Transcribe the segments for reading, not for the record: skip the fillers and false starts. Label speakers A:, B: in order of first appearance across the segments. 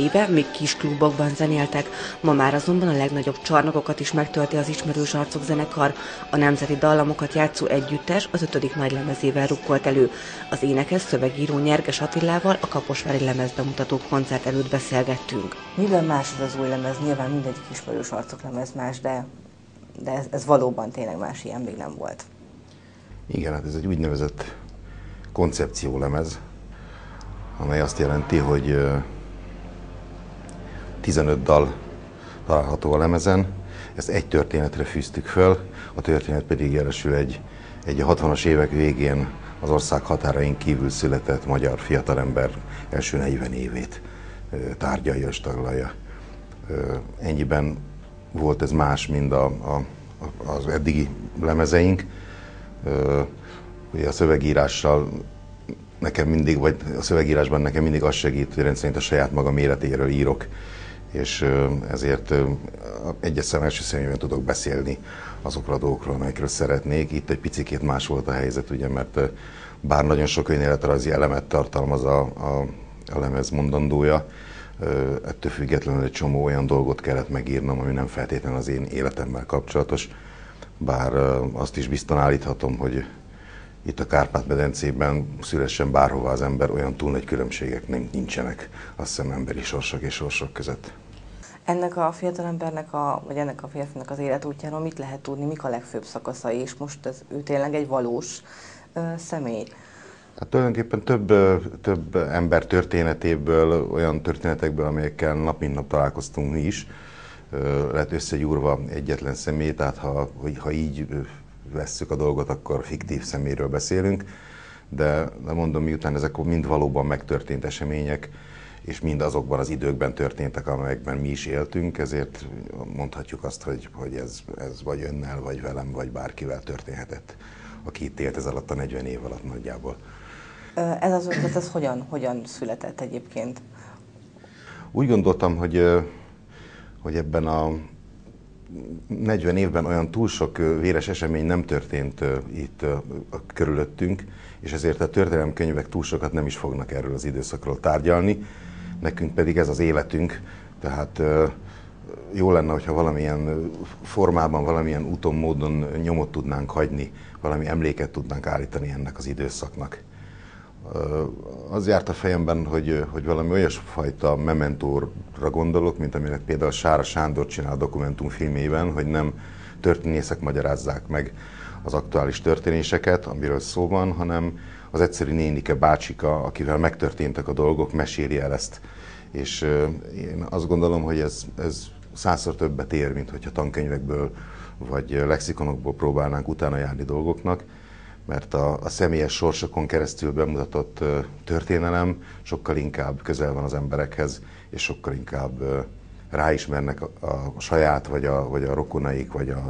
A: éve még kis klubokban zenéltek, ma már azonban a legnagyobb csarnokokat is megtölti az Ismerős Arcok zenekar. A nemzeti dallamokat játszó együttes az 5. nagylemezével rukkolt elő. Az énekes szövegíró Nyerges Attilával a kaposvári lemezbemutató koncert előtt beszélgettünk. Miben más az új lemez? Nyilván mindegyik Ismerős Arcok lemez más, de ez valóban tényleg más, ilyen még nem volt.
B: Igen, hát ez egy úgynevezett koncepciólemez, amely azt jelenti, hogy 15 dal található a lemezen. Ezt egy történetre fűztük föl, a történet pedig jelesül egy 60-as évek végén az ország határain kívül született magyar fiatalember első 40 évét tárgyalja és taglalja. Ennyiben volt ez más, mint az eddigi lemezeink. Ugye a szövegírással nekem mindig, vagy a szövegírásban nekem mindig az segít, hogy rendszerint a saját magam életéről írok, és ezért egyes szem első személyben tudok beszélni azokról a dolgokról, amelyekről szeretnék. Itt egy picikét más volt a helyzet, ugye, mert bár nagyon sok önéletrajzi elemet tartalmaz a lemez mondandója, ettől függetlenül egy csomó olyan dolgot kellett megírnom, ami nem feltétlenül az én életemmel kapcsolatos. Bár azt is biztosan állíthatom, hogy itt a Kárpát-medencében szülessen bárhova az ember, olyan túl nagy különbségek nincsenek, azt hiszem, emberi sorsok és sorsok között.
A: Ennek a fiatalembernek, vagy ennek a férfinak az életútjáról mit lehet tudni, mik a legfőbb szakaszai, és most ő tényleg egy valós személy?
B: Hát tulajdonképpen több ember történetéből, olyan történetekből, amelyekkel nap mint nap találkoztunk mi is, lett összegyúrva egyetlen személy, tehát ha így vesszük a dolgot, akkor fiktív személyről beszélünk, de mondom, miután ezek mind valóban megtörtént események, és mind azokban az időkben történtek, amelyekben mi is éltünk, ezért mondhatjuk azt, hogy ez vagy önnel, vagy velem, vagy bárkivel történhetett, aki itt élt ez alatt a 40 év alatt nagyjából.
A: Ez az ötlet, ez hogyan született egyébként?
B: Úgy gondoltam, hogy ebben a 40 évben olyan túl sok véres esemény nem történt itt körülöttünk, és ezért a történelemkönyvek túl sokat nem is fognak erről az időszakról tárgyalni. Nekünk pedig ez az életünk, tehát jó lenne, hogyha valamilyen formában, valamilyen úton, módon nyomot tudnánk hagyni, valami emléket tudnánk állítani ennek az időszaknak. Az járt a fejemben, hogy valami olyasfajta mementóra gondolok, mint aminek például Sára Sándor csinál a dokumentumfilmében, hogy nem történészek magyarázzák meg az aktuális történéseket, amiről szó van, hanem az egyszerű nénike, bácsika, akivel megtörténtek a dolgok, meséli el ezt. És én azt gondolom, hogy ez 100-szor többet ér, mint hogyha tankönyvekből vagy lexikonokból próbálnánk utána járni dolgoknak, mert a személyes sorsokon keresztül bemutatott történelem sokkal inkább közel van az emberekhez, és sokkal inkább ráismernek a saját, vagy a rokonaik, vagy a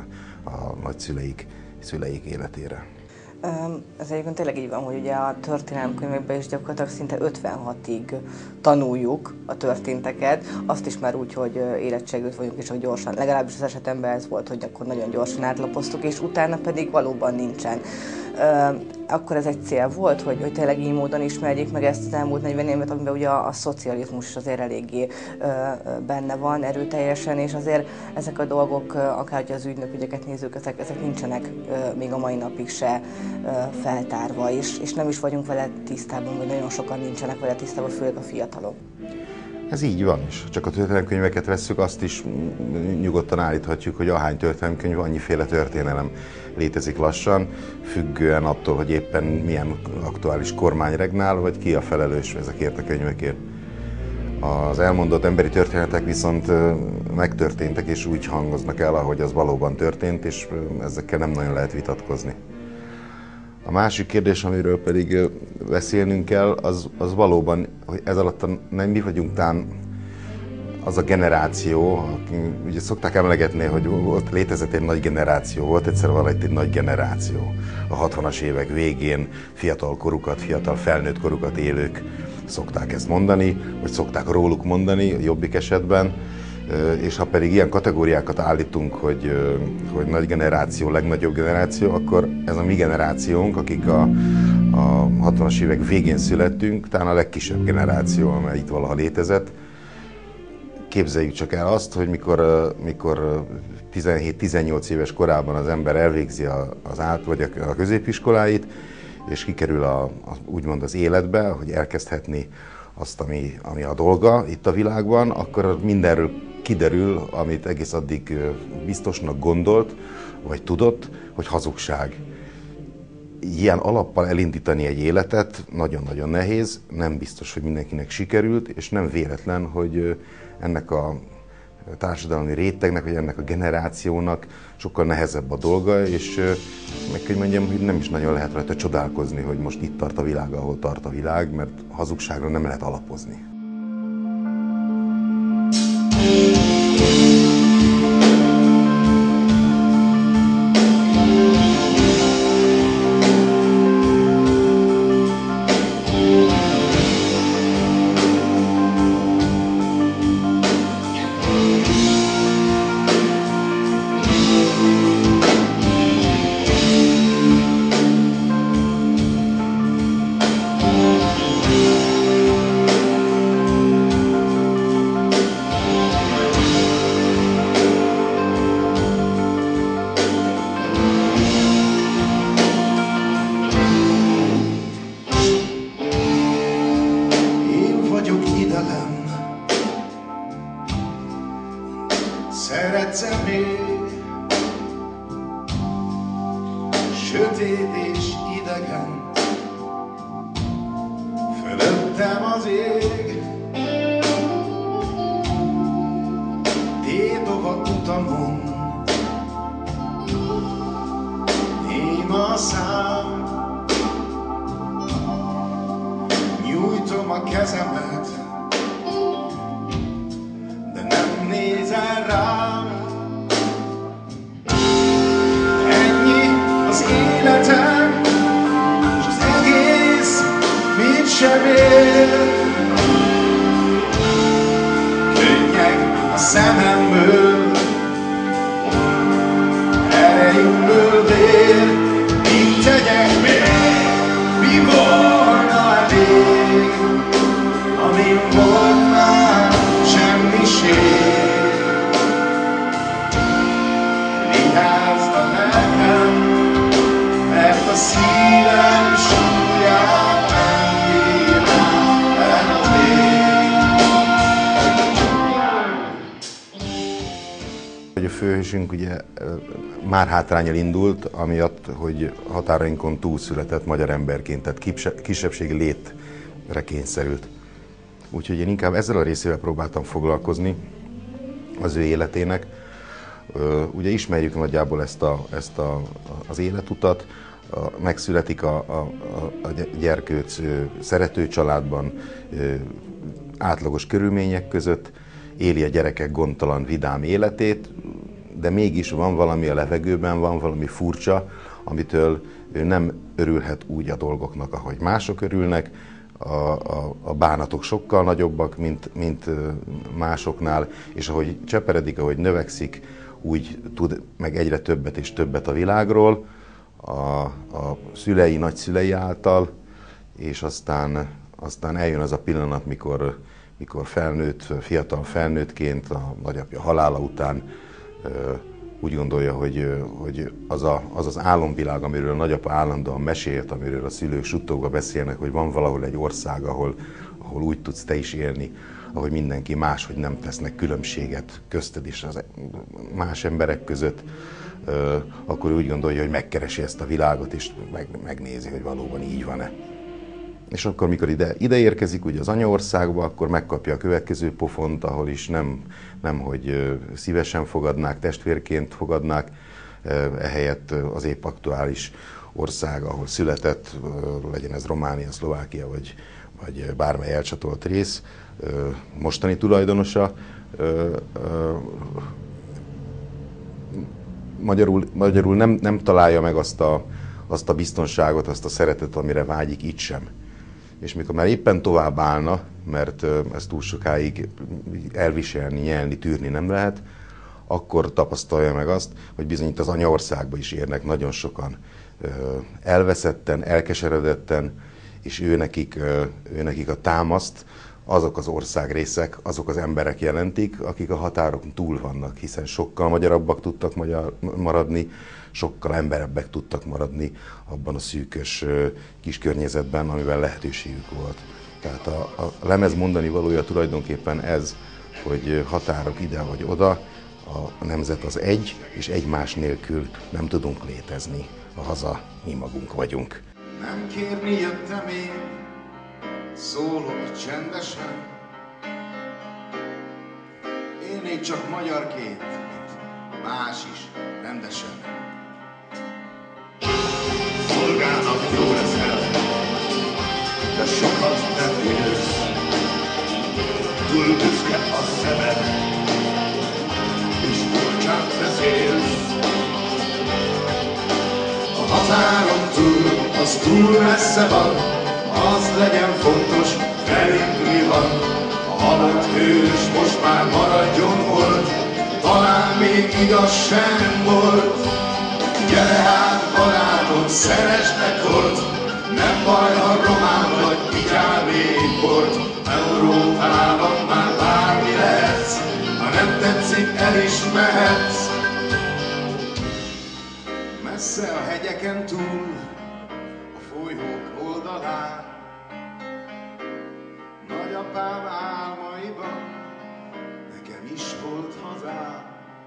B: szüleik életére.
A: Ez egyébként tényleg így van, hogy ugye a történelemkönyvekben is gyakorlatilag szinte 56-ig tanuljuk a történteket, azt is már úgy, hogy érettségült vagyunk, és hogy gyorsan, legalábbis az esetemben ez volt, hogy akkor nagyon gyorsan átlapoztuk, és utána pedig valóban nincsen. Akkor ez egy cél volt, hogy tényleg így módon ismerjék meg ezt az elmúlt 40 évet, amiben ugye a szocializmus is azért eléggé benne van erőteljesen, és azért ezek a dolgok, akárhogy az ügynökügyeket nézzük, ezek nincsenek még a mai napig se feltárva, és nem is vagyunk vele tisztában, vagy nagyon sokan nincsenek vele tisztában, főleg a fiatalok.
B: Ez így van, és csak a történelemkönyveket vesszük, azt is nyugodtan állíthatjuk, hogy ahány történelemkönyv, annyiféle történelem létezik lassan, függően attól, hogy éppen milyen aktuális kormány regnál, vagy ki a felelős ezekért a könyvekért. Az elmondott emberi történetek viszont megtörténtek, és úgy hangoznak el, ahogy az valóban történt, és ezekkel nem nagyon lehet vitatkozni. A másik kérdés, amiről pedig beszélnünk kell, az valóban, hogy ez alatt mi vagyunk tán az a generáció, aki, ugye szokták emlegetni, hogy létezett egy nagy generáció, volt egyszer valahogy egy nagy generáció. A 60-as évek végén fiatal felnőtt korukat élők szokták ezt mondani, vagy szokták róluk mondani, a jobbik esetben. És ha pedig ilyen kategóriákat állítunk, hogy nagy generáció, legnagyobb generáció, akkor ez a mi generációnk, akik a 60-as évek végén születtünk, talán a legkisebb generáció, amely itt valaha létezett. képzeljük csak el azt, hogy mikor 17-18 éves korában az ember elvégzi vagy a középiskoláit, és kikerül úgymond az életbe, hogy elkezdhetni azt, ami a dolga itt a világban, akkor mindenről kiderül, amit egész addig biztosnak gondolt, vagy tudott, hogy hazugság. Ilyen alappal elindítani egy életet nagyon-nagyon nehéz, nem biztos, hogy mindenkinek sikerült, és nem véletlen, hogy ennek a társadalmi rétegnek, vagy ennek a generációnak sokkal nehezebb a dolga, és meg kell mondjam, hogy nem is nagyon lehet rajta csodálkozni, hogy most itt tart a világ, ahol tart a világ, mert hazugságra nem lehet alapozni.
C: Szeretsz-e még sötét és idegen, fölöttem az ég, tétova utamon, néma a szám, nyújtom a kezemet, de nem nézel rám. Ennyi az életem, s az egész mit sem ér. Könnyek a szememből, ereimből vér. Mit tegyek még, mi volna elég, amin volt már semmiség. Vigyázz a lelkem, mert a szívem súlyát nem bírná el a vég.
B: A főhősünk ugye már hátránnyal indult, amiatt, hogy határainkon túl született magyar emberként, tehát kisebbségi létre kényszerült. Úgyhogy én inkább ezzel a részével próbáltam foglalkozni az ő életének. Ugye ismerjük nagyjából az életutat, megszületik a gyerkőc szerető családban, átlagos körülmények között, éli a gyerekek gondtalan, vidám életét, de mégis van valami a levegőben, van valami furcsa, amitől ő nem örülhet úgy a dolgoknak, ahogy mások örülnek. A bánatok sokkal nagyobbak, mint másoknál, és ahogy cseperedik, ahogy növekszik, úgy tud meg egyre többet és többet a világról, a szülei, nagyszülei által, és aztán eljön az a pillanat, mikor fiatal felnőttként, a nagyapja halála után úgy gondolja, hogy az az álomvilág, amiről a nagyapa állandóan mesélt, amiről a szülők suttogva beszélnek, hogy van valahol egy ország, ahol úgy tudsz te is élni, ahogy mindenki más, hogy nem tesznek különbséget közted is az más emberek között, akkor úgy gondolja, hogy megkeresi ezt a világot, és megnézi, hogy valóban így van-e. És akkor, mikor ide érkezik ugye az anyaországba, akkor megkapja a következő pofont, ahol is nem hogy szívesen fogadnák, testvérként fogadnák, ehelyett az épp aktuális ország, ahol született, legyen ez Románia, Szlovákia, vagy bármely elcsatolt rész, mostani tulajdonosa, magyarul nem találja meg azt a biztonságot, azt a szeretet, amire vágyik itt sem. És mikor már éppen tovább állna, mert ezt túl sokáig elviselni, nyelni, tűrni nem lehet, akkor tapasztalja meg azt, hogy bizony itt az anyaországba is érnek nagyon sokan elveszetten, elkeseredetten, és őnekik a támaszt azok az országrészek, azok az emberek jelentik, akik a határokon túl vannak, hiszen sokkal magyarabbak tudtak maradni, sokkal emberebbek tudtak maradni abban a szűkös kis környezetben, amiben lehetőségük volt. Tehát a lemez mondani valója tulajdonképpen ez, hogy határok ide vagy oda, a nemzet az egy, és egymás nélkül nem tudunk létezni. A haza mi magunk vagyunk.
C: Nem kérni jöttem én, szólok csendesen. Élnék csak magyarként, mint más is, rendesen. Szolgálnak jó leszel, de sokat nem élsz. Túl büszke a szemed, és furcsán beszélsz. A határon túl, az túl messze van, az legyen fontos, velünk mi van. A halott hős most már maradjon ott, talán még igaz sem volt. Gyere hát barátom, szeresd meg ott, nem baj, ha román vagy, igyál még bort. Európában már bármi lehetsz, ha nem tetszik, el is mehetsz. Messze a hegyeken túl, a folyók oldalán, nagyapám álmaiban nekem is volt hazám.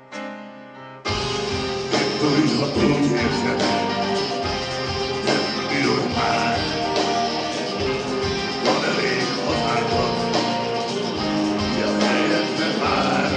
C: Ebből, ha úgy érzed, nem bírod már, van elég hazádban, mi a helyedbe vár.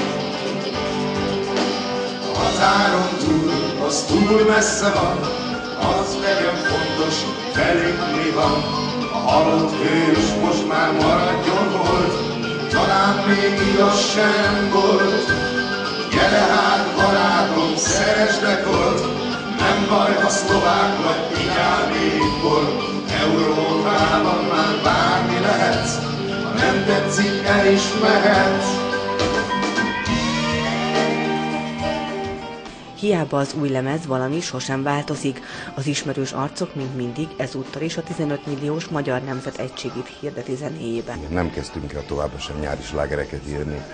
C: A határon túl, az túl messze van, az legyen fontos, velünk mi van. A halott hős most már maradjon volt, talán még igaz sem volt. Gyere hát barátom, szeresd meg ott, nem baj, ha szlovák vagy, igyál még bort. Európában már bármi lehetsz, ha nem tetszik, el is mehetsz.
A: Hiába az új lemez, valami sosem változik. Az ismerős arcok, mint mindig, ezúttal is a 15 milliós Magyar Nemzet egységét hirdeti zenéjében.
B: Nem kezdtünk el továbbra sem nyári slágereket írni.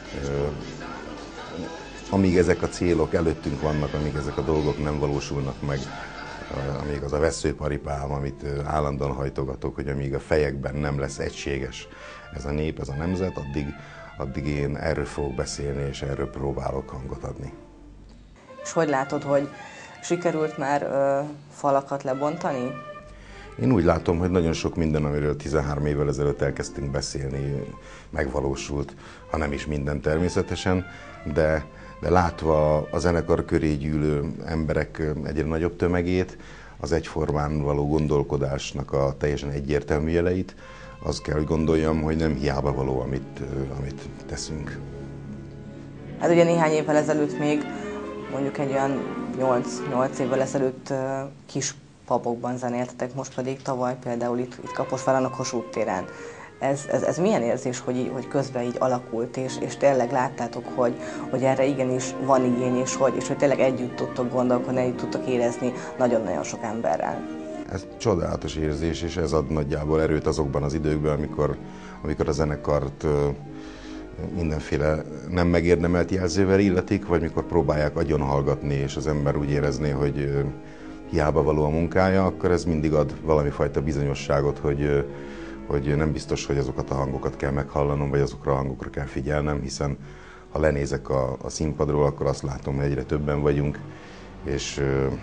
B: Amíg ezek a célok előttünk vannak, amíg ezek a dolgok nem valósulnak meg, amíg az a veszőparipám, amit állandóan hajtogatok, hogy amíg a fejekben nem lesz egységes ez a nép, ez a nemzet, addig én erről fogok beszélni, és erről próbálok hangot adni.
A: És hogy látod, hogy sikerült már falakat lebontani?
B: Én úgy látom, hogy nagyon sok minden, amiről 13 évvel ezelőtt elkezdtünk beszélni, megvalósult, ha nem is minden természetesen, de látva a zenekar köré gyűlő emberek egyre nagyobb tömegét, az egyformán való gondolkodásnak a teljesen egyértelmű jeleit, azt kell, hogy gondoljam, hogy nem hiába való, amit teszünk.
A: Hát ugye néhány évvel ezelőtt még, mondjuk egy olyan 8 évvel ezelőtt kis pubokban zenéltetek, most pedig tavaly például itt Kaposváron a Kossuth téren. Ez milyen érzés, hogy közben így alakult, és tényleg láttátok, hogy erre igenis van igény, és hogy tényleg együtt tudtok gondolkodni, együtt tudtok érezni nagyon-nagyon sok emberrel.
B: Ez csodálatos érzés, és ez ad nagyjából erőt azokban az időkben, amikor a zenekart mindenféle nem megérdemelt jelzővel illetik, vagy mikor próbálják agyon hallgatni, és az ember úgy érezné, hogy hiába való a munkája, akkor ez mindig ad valami fajta bizonyosságot, hogy nem biztos, hogy azokat a hangokat kell meghallanom, vagy azokra a hangokra kell figyelnem, hiszen ha lenézek a színpadról, akkor azt látom, hogy egyre többen vagyunk, és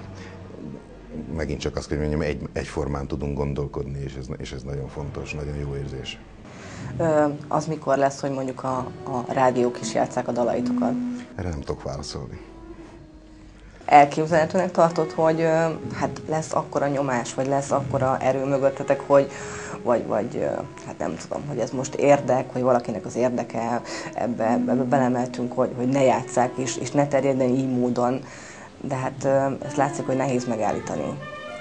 B: megint csak azt kell mondjam, egyformán tudunk gondolkodni, és ez nagyon fontos, nagyon jó érzés.
A: Az mikor lesz, hogy mondjuk a rádiók is játsszák a dalaitokat?
B: Erre nem tudok válaszolni.
A: Elképzelhetőnek tartod, hogy hát lesz akkora nyomás, vagy lesz akkora erő mögöttetek, vagy hát nem tudom, hogy ez most érdek, vagy valakinek az érdeke, ebbe belemeltünk, hogy ne játsszák és ne terjedjen így módon, de hát ez látszik, hogy nehéz megállítani.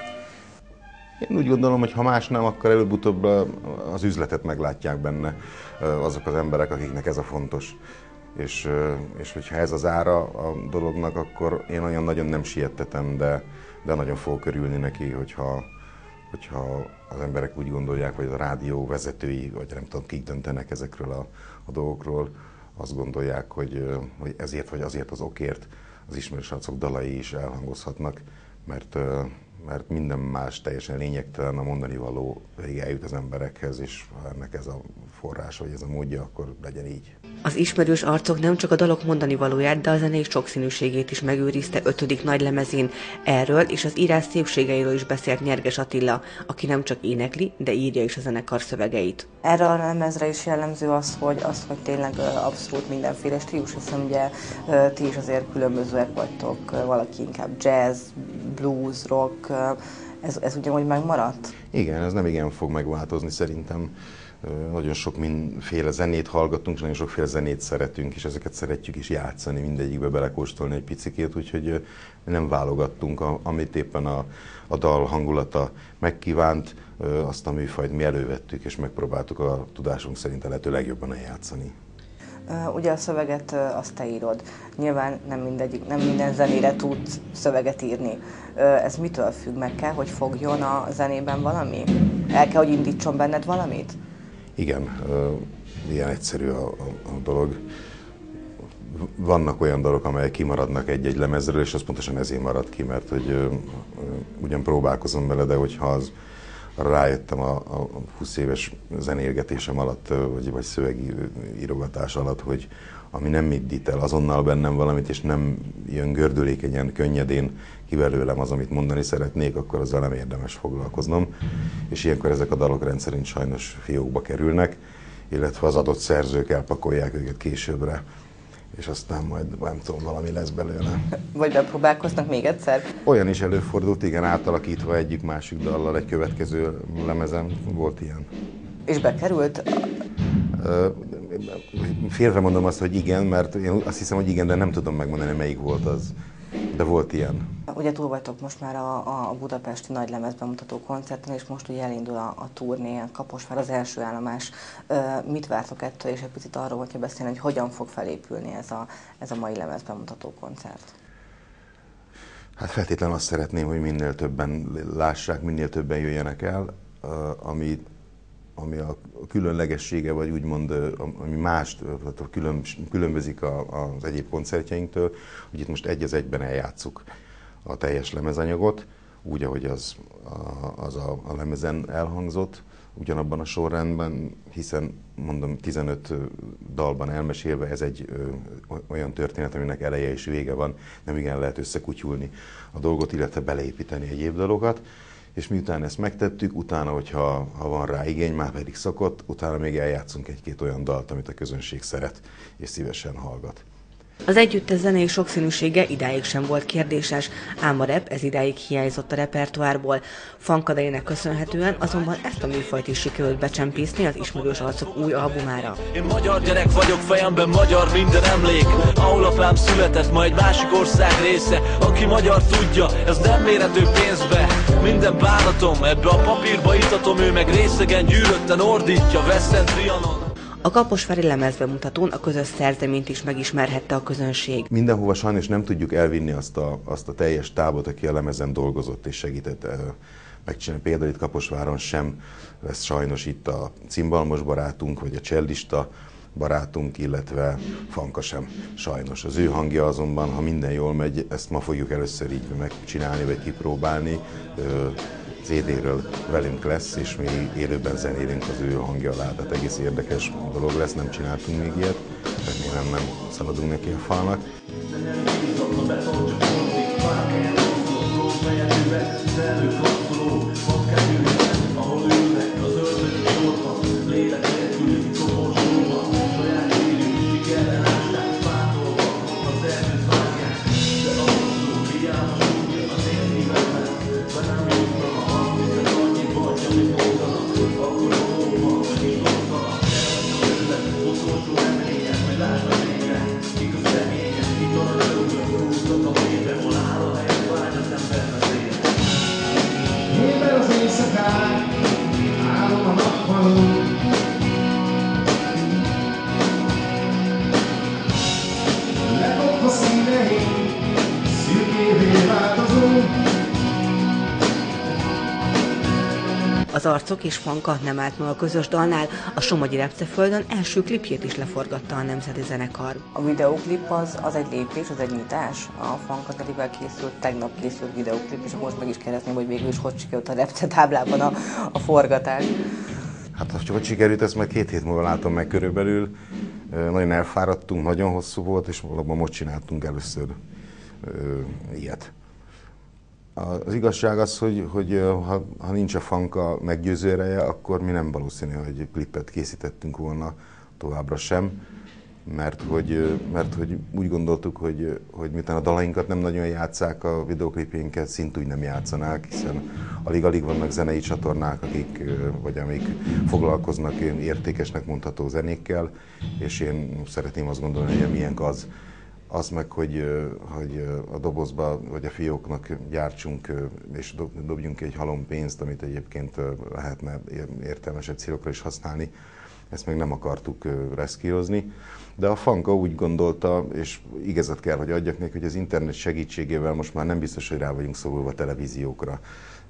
B: Én úgy gondolom, hogy ha más nem, akkor előbb-utóbb az üzletet meglátják benne azok az emberek, akiknek ez a fontos. És hogyha ez az ára a dolognak, akkor én olyan nagyon nem siettetem, de nagyon fogok örülni neki, hogyha hogyha az emberek úgy gondolják, hogy a rádió vezetői, vagy nem tudom, kik döntenek ezekről a dolgokról, azt gondolják, hogy ezért vagy azért az okért az ismerős arcok dalai is elhangozhatnak, mert minden más teljesen lényegtelen, a mondani való végig eljut az emberekhez, és ha ennek ez a forrás, vagy ez a módja, akkor legyen így.
D: Az ismerős arcok nem csak a dalok mondani valóját, de a zenei sokszínűségét is megőrizte 5. nagylemezén. Erről és az írás szépségeiről is beszélt Nyerges Attila, aki nem csak énekli, de írja is a zenekar szövegeit.
A: Erre a lemezre is jellemző az, hogy tényleg abszolút mindenféle stílus, hiszen ugye ti is azért különbözőek vagytok, valaki inkább jazz, blues, rock, ez ugyanúgy megmaradt?
B: Igen, ez nem igen fog megváltozni szerintem. Nagyon sok mindenféle zenét hallgatunk, és nagyon sokféle zenét szeretünk, és ezeket szeretjük is játszani, mindegyikbe belekóstolni egy picikét, úgyhogy nem válogattunk, amit éppen a dal hangulata megkívánt, azt a műfajt mi elővettük, és megpróbáltuk a tudásunk szerint a lehető legjobban eljátszani.
A: Ugye a szöveget azt te írod. Nyilván nem minden zenére tudsz szöveget írni. Ez mitől függ? Meg kell, hogy fogjon a zenében valami? El kell, hogy indítson benned valamit?
B: Igen, ilyen egyszerű a dolog. Vannak olyan dalok, amelyek kimaradnak egy-egy lemezről, és az pontosan ezért marad ki, mert hogy ugyan próbálkozom vele, de hogyha rájöttem a 20 éves zenélgetésem alatt, vagy szövegi írogatás alatt, hogy ami nem mindít el azonnal bennem valamit, és nem jön gördülékenyen, könnyedén ki belőlem az, amit mondani szeretnék, akkor azzal nem érdemes foglalkoznom. És ilyenkor ezek a dalok rendszerint sajnos fiókba kerülnek, illetve az adott szerzők elpakolják őket későbbre, és aztán majd nem tudom, valami lesz belőle.
A: Vagy bepróbálkoznak még egyszer?
B: Olyan is előfordult, igen, átalakítva egyik másik dallal egy következő lemezen volt ilyen.
A: És bekerült?
B: Félre mondom azt, hogy igen, mert én azt hiszem, hogy igen, de nem tudom megmondani, melyik volt az. De volt ilyen.
A: Ugye túl vagytok most már a budapesti nagylemezbemutató koncerten, és most ugye elindul a turné, a Kaposvár az első állomás. Mit vártok ettől, és egy picit arról, hogyha beszélni, hogy hogyan fog felépülni ez a mai lemezbemutató koncert?
B: Hát feltétlenül azt szeretném, hogy minél többen lássák, minél többen jöjjenek el, ami a különlegessége, vagy úgymond, ami mást, különbözik az egyéb koncertjeinktől, hogy itt most egy az egyben eljátszuk a teljes lemezanyagot, úgy, ahogy az a lemezen elhangzott, ugyanabban a sorrendben, hiszen mondom, 15 dalban elmesélve, ez egy olyan történet, aminek eleje és vége van, nem igen lehet összekutyulni a dolgot, illetve beleépíteni egyéb dalokat. És miután ezt megtettük, utána, hogyha van rá igény, már pedig szokott, utána még eljátszunk egy-két olyan dalt, amit a közönség szeret és szívesen hallgat.
D: Az együttes zenei sokszínűsége idáig sem volt kérdéses, ám a rap ez idáig hiányzott a repertoárból. Funkadeinek köszönhetően azonban ezt a műfajt is sikerült becsempészni az ismerős arcok új albumára.
E: Én magyar gyerek vagyok, fejemben magyar minden emlék, ahol apám született, ma egy másik ország része. Aki magyar tudja, ez nem mérhető pénzbe, minden bánatom ebbe a papírba itatom, ő meg részegen gyűrötten ordítja Western Trianon.
D: A kaposvári lemezbemutatón a közös szerzeményt is megismerhette a közönség.
B: Mindenhova sajnos nem tudjuk elvinni azt a teljes tábot, aki a lemezen dolgozott és segített megcsinálni. Például itt Kaposváron sem lesz sajnos itt a cimbalmos barátunk, vagy a csellista barátunk, illetve Fanka sem sajnos. Az ő hangja azonban, ha minden jól megy, ezt ma fogjuk először így megcsinálni, vagy kipróbálni. CD-ről velünk lesz, és mi élőben zenélünk az ő hangja alá, tehát egész érdekes dolog lesz, nem csináltunk még ilyet, remélem nem szaladunk neki a falnak.
C: Éber az éjszakán
D: Az Arcok és Fanka nem állt meg a közös dalnál, a Somogyi Repceföldön első klipjét is leforgatta a Nemzeti Zenekar.
A: A videóklip az egy lépés, az egy nyitás. A Fanka Delivel készült, tegnap készült videóklip, és most meg is kérdezném, hogy végül is hogy sikerült a Repce táblában a forgatás.
B: Hát hogy sikerült, ezt majd 2 hét múlva látom meg körülbelül. Nagyon elfáradtunk, nagyon hosszú volt, és valóban most csináltunk először ilyet. Az igazság az, hogy ha nincs a Fanka meggyőző ereje, akkor mi nem valószínű, hogy klipet készítettünk volna továbbra sem, mert hogy úgy gondoltuk, hogy miután a dalainkat nem nagyon játsszák, a videoklipjénket szintúgy nem játszanák, hiszen alig-alig vannak zenei csatornák, amik foglalkoznak értékesnek mondható zenékkel, és én szeretném azt gondolni, hogy milyenk az meg, hogy a dobozba vagy a fióknak gyártsunk és dobjunk egy halom pénzt, amit egyébként lehetne értelmesebb célokra is használni. Ezt még nem akartuk reszkírozni. De a Fanka úgy gondolta, és igazat kell, hogy adjak neki, hogy az internet segítségével most már nem biztos, hogy rá vagyunk szorulva televíziókra.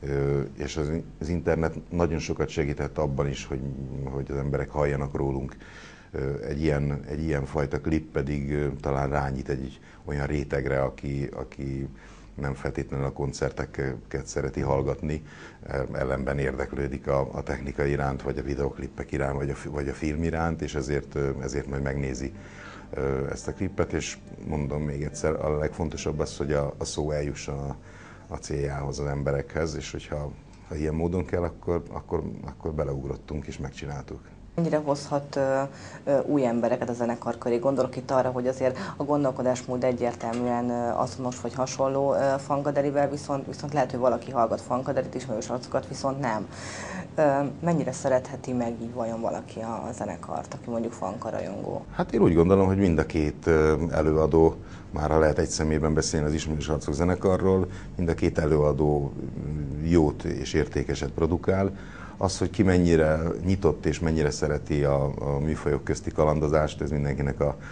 B: És az internet nagyon sokat segített abban is, hogy az emberek halljanak rólunk. Egy ilyen fajta klip pedig talán rányít egy olyan rétegre, aki nem feltétlenül a koncerteket szereti hallgatni, ellenben érdeklődik a technika iránt, vagy a videoklipek iránt, vagy a film iránt, és ezért majd megnézi ezt a klipet, és mondom még egyszer, a legfontosabb az, hogy a szó eljusson a céljához, az emberekhez, és hogyha ilyen módon kell, akkor beleugrottunk és megcsináltuk.
A: Mennyire hozhat új embereket a zenekar köré? Gondolok itt arra, hogy azért a gondolkodásmód egyértelműen azonos vagy hasonló Fanka Delivel, viszont lehet, hogy valaki hallgat Fanka Delit, ismerős arcokat, viszont nem. Mennyire szeretheti meg így vajon valaki a zenekart, aki mondjuk Fanka rajongó?
B: Hát én úgy gondolom, hogy mind a 2 előadó, már ha lehet egy személyben beszélni az ismerős arcok zenekarról, mind a 2 előadó jót és értékeset produkál. Az, hogy ki mennyire nyitott és mennyire szereti a műfajok közti kalandozást, ez mindenkinek a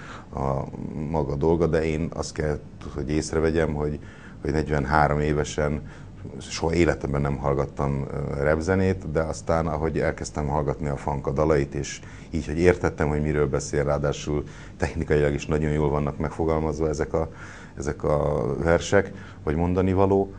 B: maga dolga, de én azt kell, hogy észrevegyem, hogy 43 évesen soha életemben nem hallgattam rapzenét, de aztán, ahogy elkezdtem hallgatni a Fanka dalait, és így, hogy értettem, hogy miről beszél, ráadásul technikailag is nagyon jól vannak megfogalmazva ezek a versek, vagy mondani való,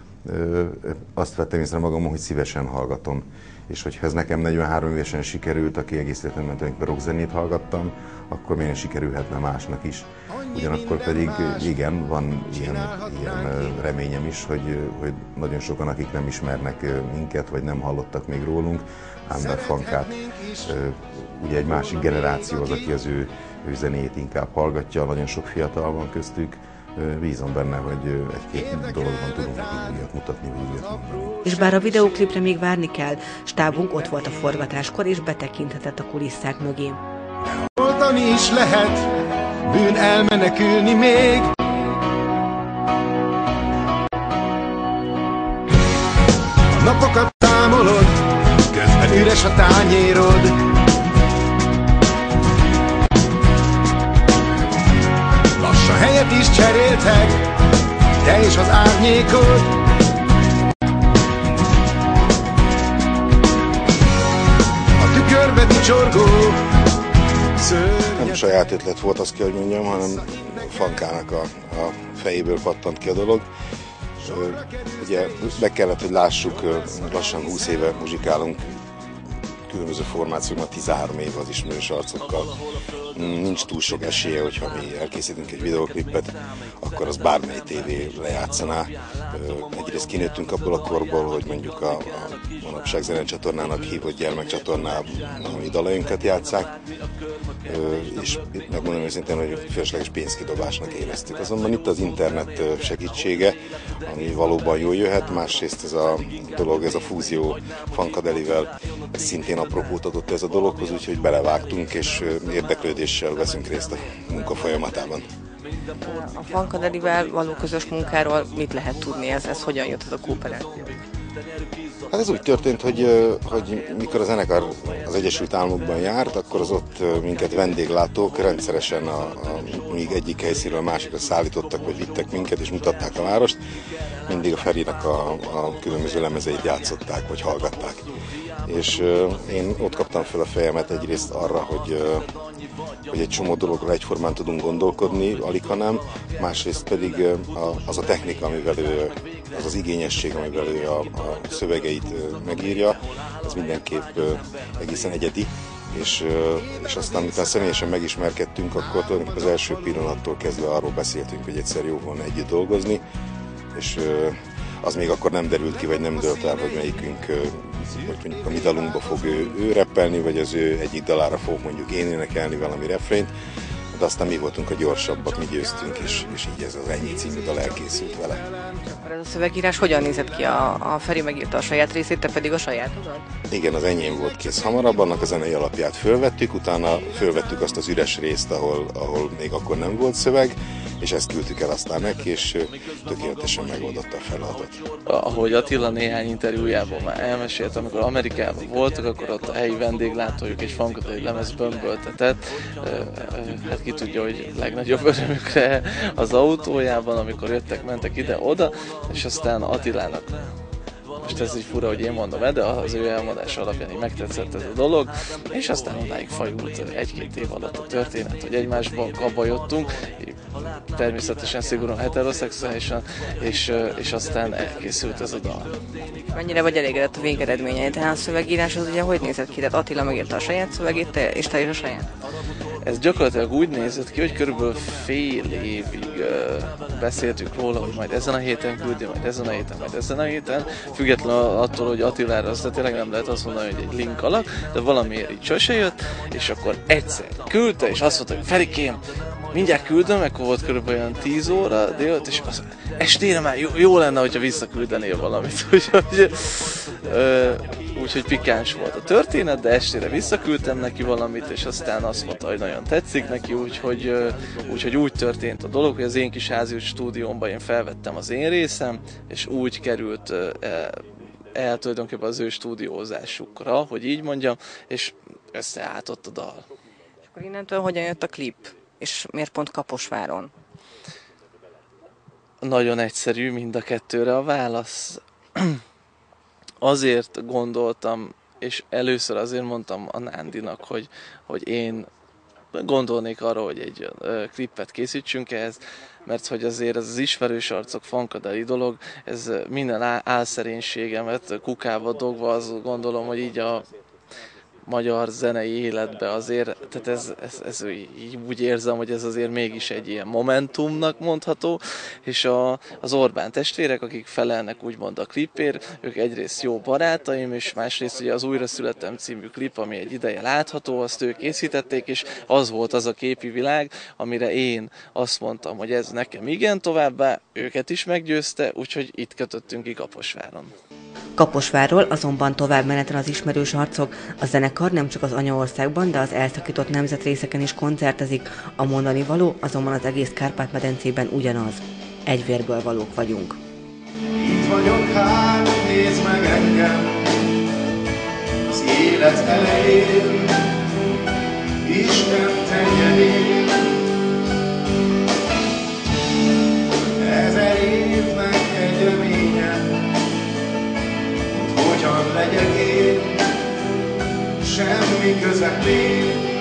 B: azt vettem észre magamon, hogy szívesen hallgatom. És hogyha ez nekem 43 évesen sikerült, aki egész életemben tulajdonképpen rockzenét hallgattam, akkor miért sikerülhetne másnak is. Ugyanakkor pedig igen, van ilyen reményem is, hogy nagyon sokan, akik nem ismernek minket, vagy nem hallottak még rólunk, ám a Fankát, ugye egy másik generáció az, aki az ő zenéjét inkább hallgatja, nagyon sok fiatal van köztük. Bízom benne, hogy egy-két dologban tudunk nekik újat mutatni, vagy újat mondani.
D: És bár a videóklipre még várni kell, stábunk ott volt a forgatáskor, és betekinthetett a kulisszák mögé.
C: Oldani is lehet, bűn elmenekülni még. A napokat számolod, közben üres a tányérod. Helyet is cseréltek, te és az árnyékod. A tükörbe vicsorgó szörnyet.
B: Nem saját ötlet volt, azt kell, hogy mondjam, hanem Fankának a fejéből pattant ki a dolog. Ugye meg kellett, hogy lássuk, lassan 20 éve muzsikálunk, különböző formációkban, 13 év az ismerős arcokkal. Nincs túl sok esélye, hogyha mi elkészítünk egy videoklipet, akkor az bármely tévé lejátszaná. Egyrészt kinőttünk abból a korból, hogy mondjuk a manapság zenecsatornának hívott gyermekcsatornában dalainkat játsszák, és megmondom őszintén, hogy fölösleges pénzkidobásnak éreztük. Azonban itt az internet segítsége, ami valóban jól jöhet, másrészt ez a dolog, ez a fúzió Fanka Delivel, ez szintén apropót adott ez a dologhoz, úgyhogy belevágtunk, és érdeklődéssel veszünk részt a munka folyamatában.
A: A Fanka Delivel való közös munkáról mit lehet tudni? Ez hogyan jött ez a kooperáció?
B: Hát ez úgy történt, hogy mikor a zenekar az Egyesült Államokban járt, akkor az ott minket vendéglátók rendszeresen még egyik helyszínről a másikra szállítottak, vagy vittek minket, és mutatták a várost. Mindig a Ferinek a különböző lemezeit játszották, vagy hallgatták. és én ott kaptam fel a fejemet egyrészt arra, hogy egy csomó dologról egyformán tudunk gondolkodni, alig ha nem, másrészt pedig az a technika, amivel ő, az az igényesség, amivel ő a szövegeit megírja, ez mindenképp egészen egyedi. És aztán, miután személyesen megismerkedtünk, akkor tulajdonképpen az első pillanattól kezdve arról beszéltünk, hogy egyszer jó volna együtt dolgozni, és az még akkor nem derült ki, vagy nem dölt el, hogy melyikünk, hogy mondjuk a mi dalunkba fog ő rappelni, vagy az ő egyik dalára fog mondjuk én énekelni valami refrént, de aztán mi voltunk a gyorsabbak, mi győztünk, és így ez az Ennyi című dal elkészült vele.
A: Akkor ez a szövegírás hogyan nézett ki? A Feri megírta a saját részét, te pedig a sajátodat?
B: Igen, az enyém volt kész hamarabb, annak a zenei alapját fölvettük, utána fölvettük azt az üres részt, ahol még akkor nem volt szöveg, és ezt küldtük el aztán neki, és tökéletesen megoldotta a feladatot.
F: Ahogy Attila néhány interjújában már elmesélt, amikor Amerikában voltak, akkor ott a helyi vendéglátójuk és funkadai lemez bömböltetett. Hát ki tudja, hogy legnagyobb örömükre az autójában, amikor jöttek, mentek ide-oda, és aztán Attilának, most ez így fura, hogy én mondom de az ő elmondása alapján így megtetszett ez a dolog, és aztán odáig fajult 1-2 év alatt a történet, hogy egymásban kabajottunk, természetesen szigorúan heteroszexuálisan, és aztán elkészült ez a dal.
A: Mennyire vagy elégedett a végeredménye? Tehát a szövegírás az ugye hogy nézett ki? Tehát Attila megírta a saját szövegét, és te is a saját?
F: Ez gyakorlatilag úgy nézett ki, hogy körülbelül fél évig beszéltük róla, hogy majd ezen a héten küldi, majd ezen a héten, majd ezen a héten, függetlenül attól, hogy Attilára azt tényleg nem lehet azt mondani, hogy egy link alak, de valamiért így sose jött, és akkor egyszer küldte, és azt mondta, hogy Ferikém, mindjárt küldöm, akkor volt körülbelül olyan 10 óra délután, és az estére már jó lenne, hogyha visszaküldenél valamit. Úgyhogy pikáns volt a történet, de estére visszaküldtem neki valamit, és aztán azt mondta, hogy nagyon tetszik neki, úgyhogy úgy történt a dolog, hogy az én kis házi stúdiómban én felvettem az én részem, és úgy került el tulajdonképpen az ő stúdiózásukra, hogy így mondjam, és összeállt ott a dal.
A: És akkor innentől hogyan jött a klip? És miért pont Kaposváron?
F: Nagyon egyszerű mind a kettőre a válasz. Azért gondoltam, és először azért mondtam a Nándinak, hogy én gondolnék arra, hogy egy klippet készítsünk ehhez, mert hogy azért ez az ismerős arcok funkadai dolog, ez minden álszerénységemet kukába dogva, azt gondolom, hogy így a magyar zenei életbe azért, tehát ez így úgy érzem, hogy ez azért mégis egy ilyen momentumnak mondható, és az Orbán testvérek, akik felelnek úgymond a klipért, ők egyrészt jó barátaim, és másrészt ugye az Újra születtem című klip, ami egy ideje látható, azt ők készítették, és az volt az a képi világ, amire én azt mondtam, hogy ez nekem igen, továbbá őket is meggyőzte, úgyhogy itt kötöttünk ki Kaposváron.
D: Kaposvárról azonban tovább meneten az ismerős arcok, a zenekar nem csak az anyaországban, de az elszakított nemzetrészeken is koncertezik, a mondani való azonban az egész Kárpát-medencében ugyanaz. Egy vérből valók vagyunk.
C: Itt vagyok hát, nézd meg engem, az élet elején, Isten tenyerén. 1000 évnek egy reménye, hogyan legyek én, semmi közepén.